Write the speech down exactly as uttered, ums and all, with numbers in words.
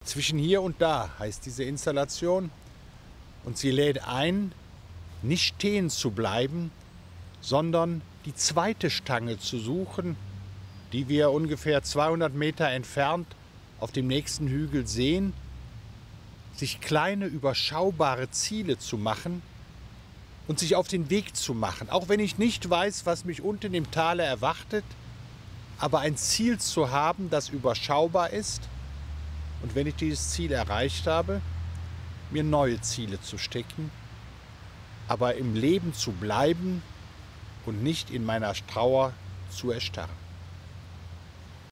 Zwischen hier und da heißt diese Installation, und sie lädt ein, nicht stehen zu bleiben, sondern die zweite Stange zu suchen, die wir ungefähr zweihundert Meter entfernt auf dem nächsten Hügel sehen, sich kleine, überschaubare Ziele zu machen und sich auf den Weg zu machen, auch wenn ich nicht weiß, was mich unten im Tale erwartet, aber ein Ziel zu haben, das überschaubar ist, und wenn ich dieses Ziel erreicht habe, mir neue Ziele zu stecken, aber im Leben zu bleiben und nicht in meiner Trauer zu erstarren.